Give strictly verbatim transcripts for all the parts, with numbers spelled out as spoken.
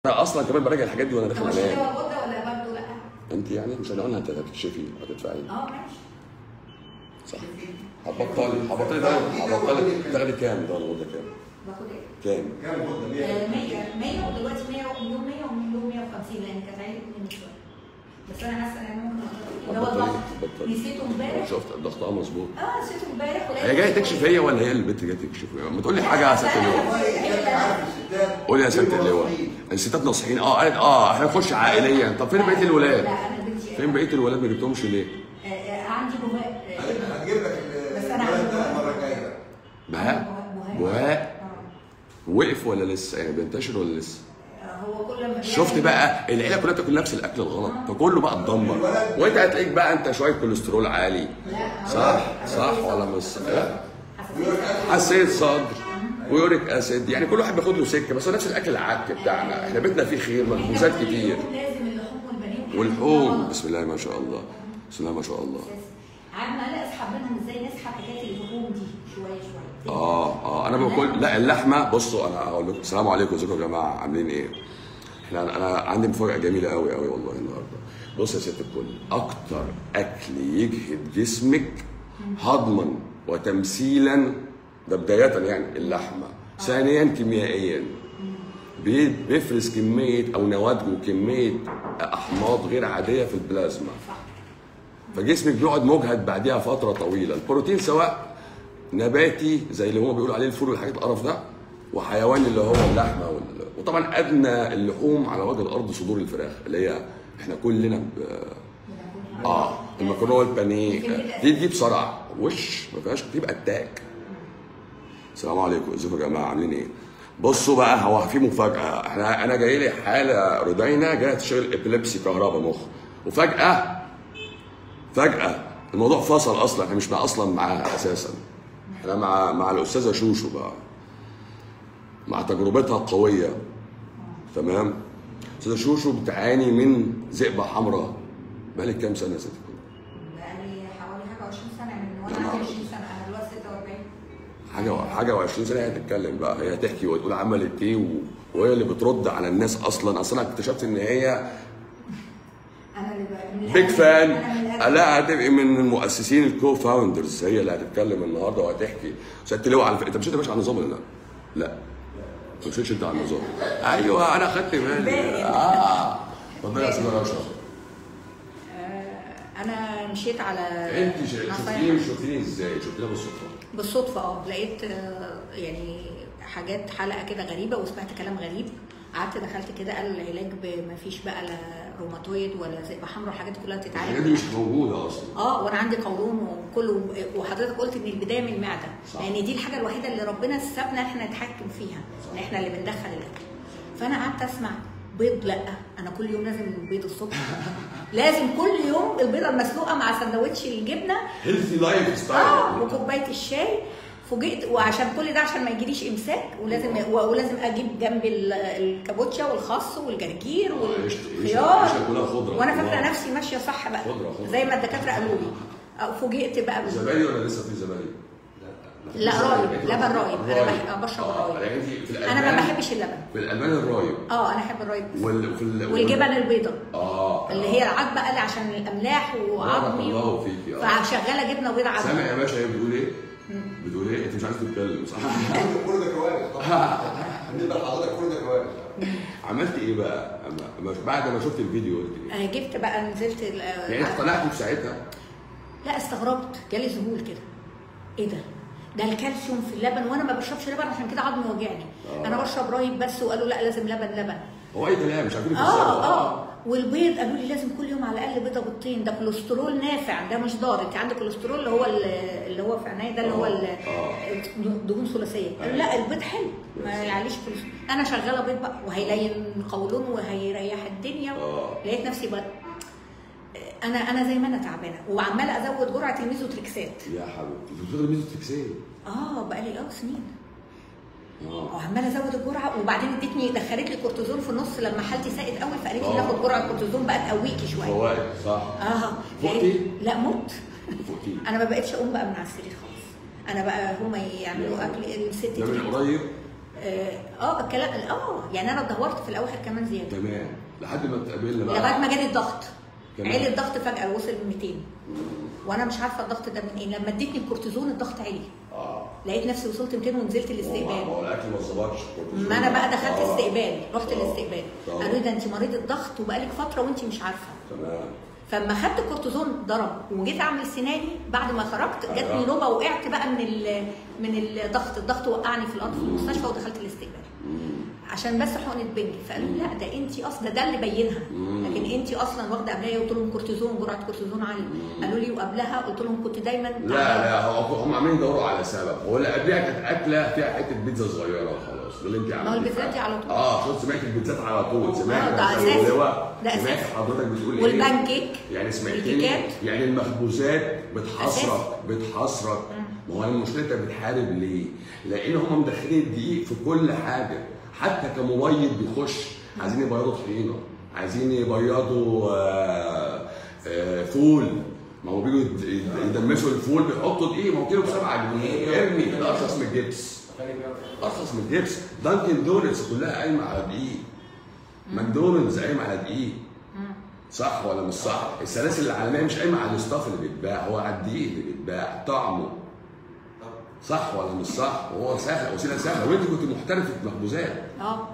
انا اصلا كمان براجع الحاجات دي وانا داخل مش انام. هو الغده ولا برضه لا؟ انت يعني مش انا قلنا انت هتكشفي هتدفعي. اه ماشي. صح. هتبطلي هتبطلي تاخدي هتبطلي تاخدي كام ده الغده كام؟ باخد ايه؟ كام؟ كام غده؟ مية مية ودلوقتي مية ومليون مية ومليون مية وخمسين لان كانت عيني مني شويه. بس انا حاسه ان انا ممكن اللي هو الضغط نسيته امبارح. شفت الضغط اه مظبوط. اه نسيته امبارح. هي جايه تكشف هي ولا هي البنت جايه تكشف؟ ما تقول لي حاجه يا ست اللواء. قولي يا ست اللواء. الستات ناصحين اه قالت اه احنا نخش عائليا. طب فين بقيه الولاد؟ لا انا بنتي فين بقيه الولاد ما جبتهمش ليه؟ عندي بهاء. هتجيب لك بس انا عندي المره الجايه. بهاء؟ بهاء وقف ولا لسه؟ يعني بينتشر ولا لسه؟ هو كل ما شفت بقى العيله كلها بتاكل نفس الاكل الغلط فكله بقى اتدمر وانت هتلاقيك بقى انت شويه كوليسترول عالي. صح صح ولا مش صح؟ حساسيه صدر ويوريك اسيد يعني كل واحد بياخد له سكه بس هو نفس الاكل العك بتاعنا. احنا بيتنا فيه خير مخبوزات كتير لازم اللحوم والبانيه واللحوم. بسم الله ما شاء الله بسم الله ما شاء الله. عارفه انا اسحب منهم ازاي نسحب حكايه اللحوم دي شويه شويه. اه اه انا باكل لا اللحمه. بصوا انا هقول لكم السلام عليكم ازيكم يا جماعه عاملين ايه؟ احنا انا عندي مفاجاه جميله قوي قوي والله النهارده. بص يا ست الكل اكتر اكل يجهد جسمك هضما وتمثيلا ده بدايه يعني اللحمه. ثانيا كيميائيا بيفرز كميه او نواتجه كميه احماض غير عاديه في البلازما فجسمك بيقعد مجهد بعديها فتره طويله. البروتين سواء نباتي زي اللي هم بيقولوا عليه الفول والحاجات القرف ده وحيواني اللي هو اللحمه وال... وطبعا ادنى اللحوم على وجه الارض صدور الفراخ اللي هي احنا كلنا ب... اه المكرونه والبانيه دي دي بصراحه وش ما فيهاش تبقى اتاك. السلام عليكم ازيكم يا جماعه عاملين ايه؟ بصوا بقى هو في مفاجاه. احنا انا جاي لي حاله رودينا جايه تشتغل ابيليبسي كهرباء مخ وفجاه فجاه الموضوع فصل اصلا. احنا مش مع اصلا معاها اساسا. احنا مع مع الاستاذه شوشو بقى مع تجربتها القويه. تمام. استاذه شوشو بتعاني من ذئبه حمراء بقالك كام سنه يا ست الكل؟ بقالي حوالي حاجه وعشرين سنه من وانا عندي عشرين سنه انا دلوقتي ستة وأربعين. حاجه حاجه وعشرين سنه هي هتتكلم بقى هي هتحكي وتقول عملت ايه و... وهي اللي بترد على الناس اصلا. اصلا انا اكتشفت ان هي انا اللي بيج فان. لا هتبقي من المؤسسين الكو فاوندرز. هي اللي هتتكلم النهارده وهتحكي. سياده اللواء على فكره انت مشيت يا باشا على النظام ولا لا؟ لا ما مشيتش انت على النظام. ايوه انا خدت بالي. اه اتفضلي يا استاذه رشا. انا مشيت على انت شفتيني شفتيني ازاي؟ شفتيني بالصدفه؟ بالصدفه اه لقيت يعني حاجات حلقه كده غريبه وسمعت كلام غريب. قعدت دخلت كده قال العلاج ما فيش بقى لا روماتويد ولا ذئبه حمراء والحاجات دي كلها تتعالج. الحاجات دي مش موجوده اصلا. اه وانا عندي قولون وكله وحضرتك قلت ان البدايه من المعده لان دي الحاجه الوحيده اللي ربنا سابنا احنا نتحكم فيها ان احنا اللي بندخل الاكل. فانا قعدت اسمع بيض لا انا كل يوم لازم البيض الصبح لازم كل يوم البيضه المسلوقه مع سندوتش الجبنه هيلثي لايف ستايل اه وكوبايه الشاي. فوجئت وعشان كل ده عشان ما يجيليش امساك ولازم ولازم اجيب جنب الكابوتشا والخس والجرجير والخيار وانا فاكره نفسي ماشيه صح بقى زي ما الدكاتره قالوا لي. فوجئت بقى زبادي ولا لسه في زبادي؟ لا رايب لبن رايب. انا بشرب الرايب. انا ما بحبش اللبن. في الالبان الرايب اه انا احب الرايب وال... وال... والجبن البيضاء اه اللي هي العظمه قال عشان الاملاح وعظمي الله فيكي. اه فشغاله جبنه بيضاء عظمي. سامع يا باشا هي بتقول ايه؟ بتقول ايه؟ انت مش عايز تتكلم صح؟ كل ده كوارث طبعا. بالنسبه لحضرتك كل ده كوارث. عملت ايه بقى؟ بعد ما شفت الفيديو قلت ايه؟ جبت بقى نزلت يعني انت طلعت في ساعتها؟ لا استغربت جالي ذهول كده. ايه ده؟ ده الكالسيوم في اللبن وانا ما بشربش لبن عشان كده عظمي وجعني. آه. انا بشرب رايب بس وقالوا لا لازم لبن لبن. هو اي كلام مش عارفين اه اه والبيض قالوا لي لازم كل يوم على الاقل بيضه بيضتين. ده كوليسترول نافع ده مش ضار. انت عندك كوليسترول اللي هو اللي هو في عينيا ده اللي هو دهون ثلاثيه. قالوا لا البيض حلو ما يعليش كوليسترول. انا شغاله بيض بقى وهيلين قولون وهيريح الدنيا. آه. لقيت نفسي بقى انا انا زي ما انا تعبانه وعماله ازود جرعه الميزوتريكسات. يا حبيبتي انت بتاخدي الميزوتريكسات؟ اه بقالي اه سنين. اه وعماله ازود الجرعه وبعدين ادتني دخلت لي كورتيزون في النص لما حالتي ساءت قوي فقالت لي ناخد جرعه كورتيزون بقى تقويكي شويه. فوائد صح. اه فوقتي؟ لا مت. فوقتي؟ انا ما بقتش اقوم بقى من على السرير خالص. انا بقى هم يعملوا اكل الست ده من قريب؟ اه آه، الكلام اه يعني انا اتدهورت في الاواخر كمان زياده تمام لحد ما اتقابلنا بقى لغايه ما جالي الضغط. تمام. عالي الضغط فجاه وصل ل مئتين وانا مش عارفه الضغط ده من ايه. لما اديتني الكورتيزون الضغط عالي، اه لقيت نفسي وصلت مئتين ونزلت ما الاستقبال. هو الاكل ما ظبطش. ما انا بقى دخلت آه. استقبال، رحت آه. الاستقبال آه. قالوا لي ده انت مريضه ضغط وبقالك فتره وانت مش عارفه. تمام. فلما خدت الكورتيزون ضرب وجيت اعمل سناني بعد ما خرجت جاتني أيوة. نوبه وقعت بقى من ال من الضغط، الضغط وقعني في الارض في المستشفى ودخلت الاستقبال عشان بس حقنه بنج. فقالوا لي لا ده انت اصلا ده اللي بينها، لكن انت اصلا واخده قبلها. قلت لهم كورتيزون جرعه كورتيزون عاليه. قالوا لي وقبلها قلت لهم كنت دايما لا لا هو هم عاملين يدوروا على سبب. هو اللي قبلها كانت اكله فيها حته بيتزا صغيره وخلاص ده اللي انت عملتيه. ما هو البيتزات دي على طول. اه شفت سمعت البيتزات على طول. سمعت ده اساسي ده سمعت اساسي حضرتك بتقول ايه؟ والبان كيك يعني سمعتني الكيكات. يعني المخبوزات بتحصرك بتحصرك. ما هو المشكله انت بتحارب ليه؟ لان هم مدخلين الدقيق في كل حاجه. حتى كمبيض بيخش عايزين يبيضوا طحينه، عايزين يبيضوا آه آه فول. ما هو بيجوا يدمسوا الفول بيحطوا دقيق. ما هو كيلو بسبعة جنيه ارمي ده ارخص من الجبس. ارخص من الجبس. دانكن دونتس كلها قايمه على دقيق. ماكدونالدز قايمه على دقيق. صح ولا مش صح؟ السلاسل العالميه مش قايمه على الاستاف اللي بيتباع، هو على الدقيق اللي بيتباع طعمه. صح ولا مش صح؟ وهو سهل، وسيله سهله، وانت كنت محترفه مخبوزات. اه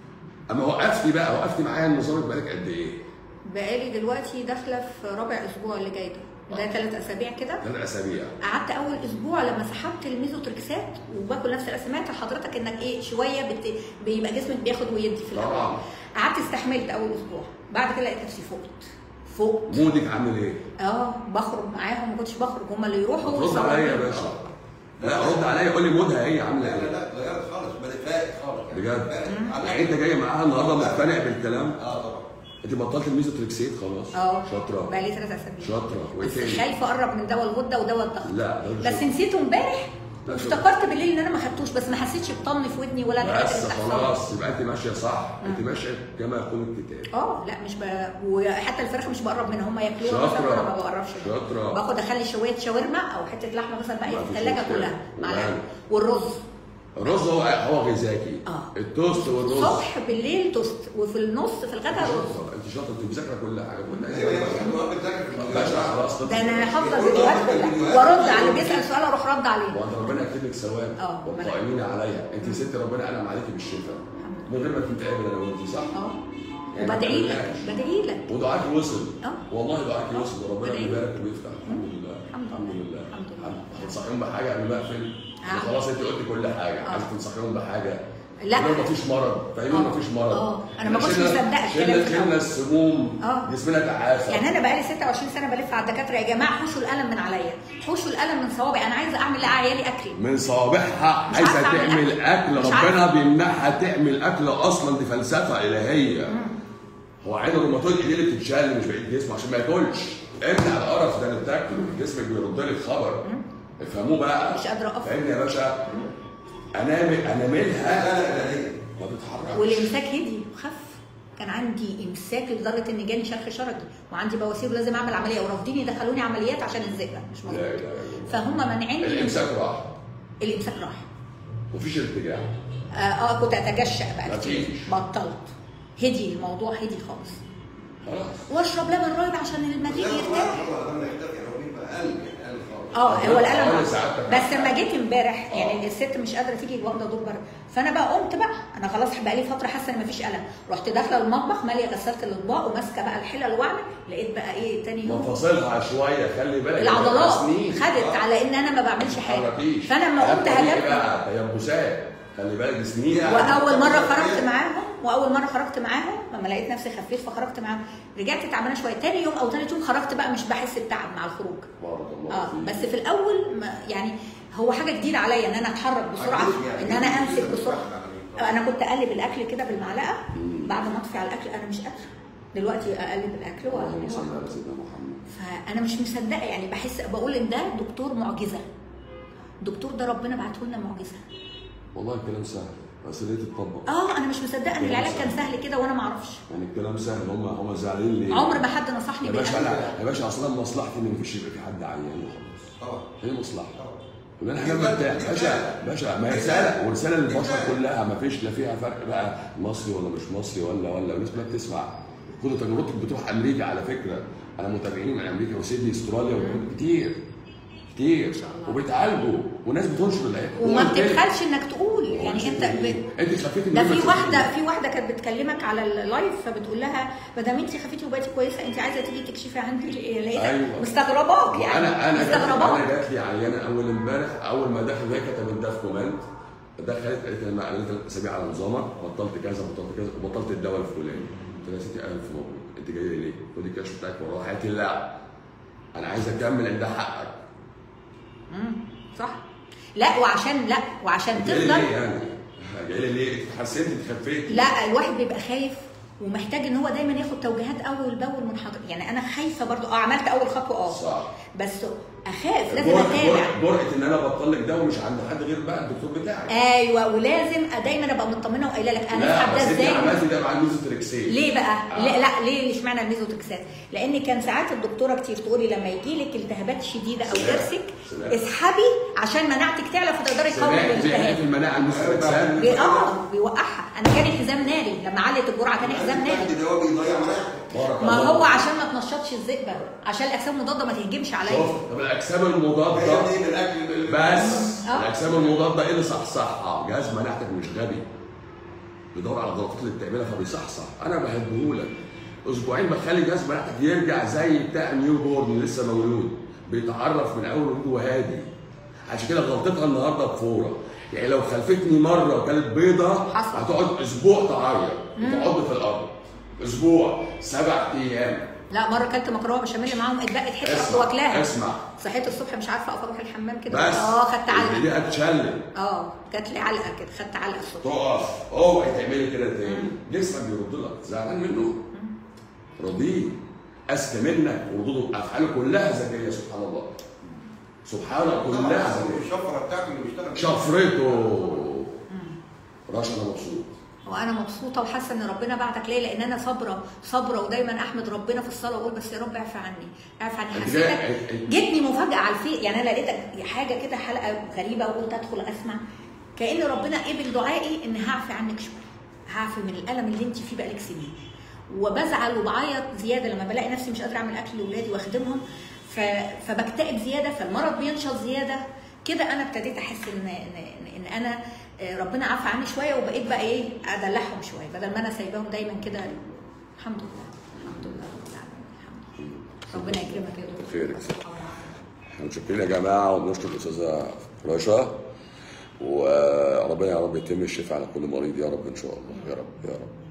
اما وقفتي بقى وقفتي معايا النظام بقالك قد ايه؟ بقالي دلوقتي داخله في رابع اسبوع اللي جاي ده، ده ثلاث اسابيع كده. ثلاث اسابيع. قعدت اول اسبوع لما سحبت الميزوتريكسات وباكل نفس الاسماك لحضرتك انك ايه شويه بت... بيبقى جسمك بياخد ويدي في الاول. طبعا. قعدت استحملت اول اسبوع، بعد كده لقيت نفسي فقت فقت. مودك عامل ايه؟ اه بخرج معاهم، ما كنتش بخرج، هم اللي يروحوا. رد عليا يا باشا. لا رد عليا قول لي مودها ايه عامله لا ايه؟ لا غيرت خالص بدأت فائت خالص بجد؟ يعني يعني انت جاي معاها النهارده مقتنع بالكلام؟ اه طبعا. انت بطلت الميزوتريكسيت خلاص؟ اه شاطره. بقالي ثلاث اسابيع. شاطره. وايه بس تاني؟ خايفه اقرب من دواء الغده ودواء الضغط. لا ده مش بس نسيته امبارح لا، وافتكرت بالليل ان انا ما خدتوش، بس ما حسيتش بطن في ودني ولا الحاجات اللي بس بتحصل. خلاص يبقى انت ماشيه صح. انت ماشيه كما يقول الكتاب. اه لا مش ب... وحتى الفراخ مش بقرب منها، هم ياكلوها شاطرة. بس انا ما بقربش منها. شاطرة. باخد اخلي شويه شاورما او حته لحمه مثلا باقيه ما في فيش الثلاجه مشكلة. كلها معلقه. وماله. والرز الرز هو هو غذاكي. اه التوست والرز. الصبح بالليل توست وفي النص في الغداء رز. شاطرة. انت شاطره انت مذاكره كل حاجه كل ايوه هي حاجه. المهم بتذاكر في الفيديوهات. باشا خلاص ده انا حافظه فيديوهات كلها وارد على اللي بيسال سؤال اروح رد عليه. وانت ربنا يكتب لك ثواب. اه. والقائمين عليها. انت ست ربنا انعم عليكي بالشفاء. من غير ما تتقابل انا وانت صح؟ اه يعني وبدعي ما لك تقلقش. بدعي لك. ودعاك وصل. اه. والله دعاك وصل وربنا بدعي. يبارك ويفتح. الحمد لله. الحمد لله. الحمد لله. الحمد لله. هتنصحيهم بحاجه قبل ما اقفل؟ آه. خلاص انت قلت كل حاجه. آه. عايز تنصحيهم بحاجه؟ لا. ما فيش مرض. فاهمين آه. مفيش مرض. اه انا ما كنتش شلنا- مصدقه الكلام شلنا في شلنا الأول. السموم. آه. جسمنا تعافى. يعني انا بقالي ستة وعشرين سنه بلف على الدكاتره يا جماعه حوشوا القلم من عليا، حوشوا القلم من صوابعي، انا عايزه اعمل لعيالي اكل. من صوابعها مش عايزه عارفة أعمل تعمل اكل, مش ربنا عارفة. بيمنعها تعمل اكل اصلا. دي فلسفه الهيه. هو عين الروماتويد دي اللي بتتشال مش بقيه جسمه عشان ما ياكلش. امنع القرف ده اللي بتاكله جسمك بيرد لك خبر. افهموه بقى. مش قادره اقف. فاهمني يا باشا؟ انامل اناملها لا لا لا هي ما بتتحركش. والامساك هدي وخف. كان عندي امساك لدرجه ان جاني شرخ شرجي وعندي بواسير ولازم اعمل عمليه ورافضين يدخلوني عمليات عشان الزئبه مش لا موجود. اله الا الله. فهم مانعيني. الامساك راح. الامساك راح. مفيش ارتجاع. اه, آه كنت اتجشأ بقى كتير. مفيش. بطلت. هدي الموضوع هدي خالص. خلاص. واشرب لبن رايب عشان المريء يرتاح. هو لما يختفي هو بيبقى قل يعني قل خالص. اه هو القلم حوالي ساعات. بس لما جيت امبارح يعني الست مش قادره تيجي واخده دور بره، فانا بقى قمت بقى انا خلاص بقى لي فتره حاسه ان مفيش قلم، رحت داخله المطبخ ماليه غسلت الاطباق وماسكه بقى الحلل واعمل، لقيت بقى ايه تاني يوم منفصلها شويه خلي بالك. العضلات سنين. خدت على ان انا ما بعملش حاجه. متحركيش. فانا لما قمت هتلاقي هلفت بقى تيبسات. خلي بالك دي سنين. واول مره خرجت معاهم واول مره خرجت معاهم لما لقيت نفسي خفيت فخرجت معاهم، رجعت تعبانه شويه، تاني يوم او تالت يوم خرجت بقى مش بحس بتعب مع الخروج. بارك الله اه فيك. بس في الاول ما يعني هو حاجه جديده عليا ان انا اتحرك بسرعه، ان انا امسك بسرعه. انا كنت اقلب الاكل كده بالمعلقه بعد ما اطفي على الاكل، انا مش قادره دلوقتي اقلب الاكل اللهم صل واقلب. على سيدنا محمد. فانا مش مصدقه يعني، بحس بقول ان ده دكتور معجزه. الدكتور ده ربنا بعته لنا معجزه. والله الكلام سهل بس ليه تتطبق؟ اه انا مش مصدقه ان العلاج كان سهل كده وانا ما اعرفش. يعني الكلام سهل. هم هم زعلانين ليه؟ عمر ما حد نصحني يا باشا بالقلب. انا يا باشا اصلا مصلحتي ان مفيش يبقى في حد عيان وخلاص. طبعا هي مصلحه. طبعا. كلنا هننام مرتاح باشا باشا. ما هي رساله ورساله للبشر كلها، ما فيش لا فيها فرق بقى مصري ولا مش مصري ولا ولا الناس ما بتسمع. خدوا تجربتك بتروح امريكا على فكره، انا متابعين من امريكا وسيدني استراليا كتير كتير وبيتعالجوا وناس بتنشر العلم وما بتبخلش انك تقول يعني انت ب... انت خفيتي. ده في واحده في واحده كانت بتكلمك على اللايف فبتقول لها ما دام انت خفيتي وبقيتي كويسه انت عايزه تيجي تكشفي عندي لقيتها أيوة. مستغرباك يعني. انا انا مستغرباك. انا جات لي عيانه اول امبارح اول ما دخلت هي كتبت ده في كومنت، دخلت قالت لي انا قعدت ثلاث اسابيع على نظامك، بطلت كذا بطلت كذا وبطلت الدواء الفلاني. قلت لها يا ستي الف مبروك، انت جايه ليه؟ خدي الكشف بتاعك وراها. قالت لي لا انا عايزه اكمل ان ده حقك. امم صح. لا وعشان لا وعشان تفضل جاي ليه يعني؟ جاي لي ليه؟ اتحسنت اتخفيت؟ لا الواحد بيبقى خايف ومحتاج ان هو دايما ياخد توجيهات اول باول من حضرتك. يعني انا خايفه برضو اه عملت اول خطوه اه صح، بس اخاف لازم اتابع. جرأة ان انا بطل لك ده ومش عند حد غير بقى الدكتور بتاعك. ايوه ولازم دايما ابقى مطمنه وقايله لك انا هسحب ده ازاي. لا بس انت عملتي ده مع الميزوتريكسات. ليه بقى؟ آه. لا لا ليه اشمعنى الميزوتريكسات؟ لان كان ساعات الدكتوره كتير تقولي لما يجي لك التهابات شديده او ضرسك اسحبي عشان مناعتك تعلى فتقدري تقاومي الالتهاب. في المناعه الميزوتريكسات بي اه بيوقعها. انا جالي حزام ناري لما علت الجرعه كان حزام ناري. ده بيضيع مناعتك. ما هو عشان ما تنشطش الذئبه، عشان الاجسام المضاده ما تهجمش عليا. شوف طب الاجسام المضاده بس أه؟ الاجسام المضاده ايه اللي صحصحها؟ جهاز مناعتك مش غبي بيدور على الغلطات اللي بتعملها فبيصحصح. انا بهديهولك اسبوعين بخلي جهاز مناعتك يرجع زي بتاع نيو بورن لسه مولود، بيتعرف من اول وجود وهادي. عشان كده غلطتها النهارده بفوره. يعني لو خلفتني مره وكانت بيضه هتقعد اسبوع تعيط وتقعد في الارض اسبوع سبع ايام. لا مره كلت مكرونه بشاميل معاهم اتبقت حته رحت واكلاها. اسمع صحيت الصبح مش عارفه اقف اروح الحمام كده بس اه خدت علقه دي هتشلل اه جات لي علقه كده خدت علقه الصبح. تقف اوعي تعملي كده تاني. جسمك بيرد لك زعلان منه رضيه اذكى منك وردود افعاله كلها ذكيه سبحان الله سبحانه كلها ذكيه. الشفره بتاعته اللي بيشتغل شفرته راشد. انا مبسوط وانا مبسوطه وحاسه ان ربنا بعتك ليا لان انا صابره صابره ودايما احمد ربنا في الصلاه واقول بس يا رب اعفى عني اعفى عني. حسيتك جتني مفاجاه على الفيس يعني انا لقيتك حاجه كده حلقه غريبه وقلت ادخل اسمع كأن ربنا قبل دعائي ان هعفي عنك شويه، هعفي من الالم اللي انت فيه بقالك سنين. وبزعل وبعيط زياده لما بلاقي نفسي مش قادره اعمل اكل لاولادي واخدمهم ف... فبكتئب زياده فالمرض بينشط زياده كده. انا ابتديت احس ان ان, إن انا ربنا عفى عني شويه وبقيت بقى ايه ادلعهم شويه بدل ما انا سايباهم دايما كده. الحمد لله الحمد لله رب العالمين الحمد لله. ربنا يكرمك يا دكتور. خيرك. احنا متشكرين يا جماعه وبنشكر الاستاذه رشا وربنا يا رب يتم الشفاء على كل مريض يا رب ان شاء الله يا رب يا رب.